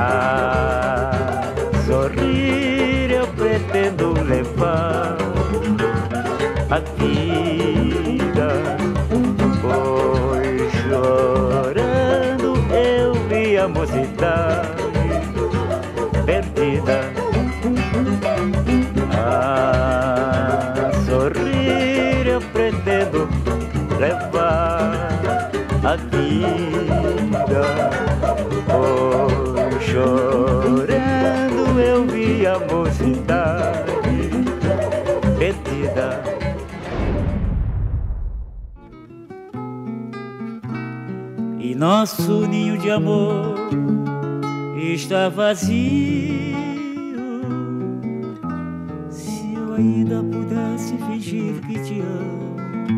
A sorrir eu pretendo levar a vida, pois chorando eu vi a mocidade perdida. A sorrir eu pretendo levar a vida, pois chorando eu vi a mocidade perdida. E nosso ninho de amor está vazio. Se eu ainda pudesse fingir que te amo,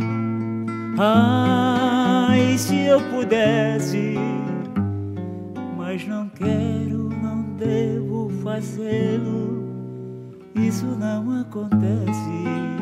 ai, se eu pudesse, mas não quero, não devo fazê-lo, isso não acontece.